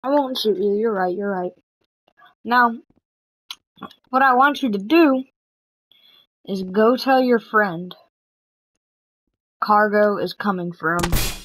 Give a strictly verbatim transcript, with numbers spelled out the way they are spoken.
I won't shoot you. You're right. You're right. Now, what I want you to do is go tell your friend cargo is coming for him.